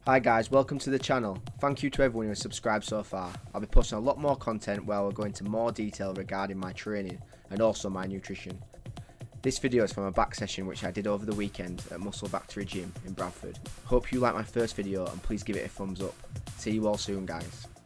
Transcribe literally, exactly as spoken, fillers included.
Hi guys, welcome to the channel. Thank you to everyone who has subscribed so far. I'll be posting a lot more content where I'll go into more detail regarding my training and also my nutrition. This video is from a back session which I did over the weekend at Muscle Factory Gym in Bradford. Hope you like my first video and please give it a thumbs up. See you all soon guys.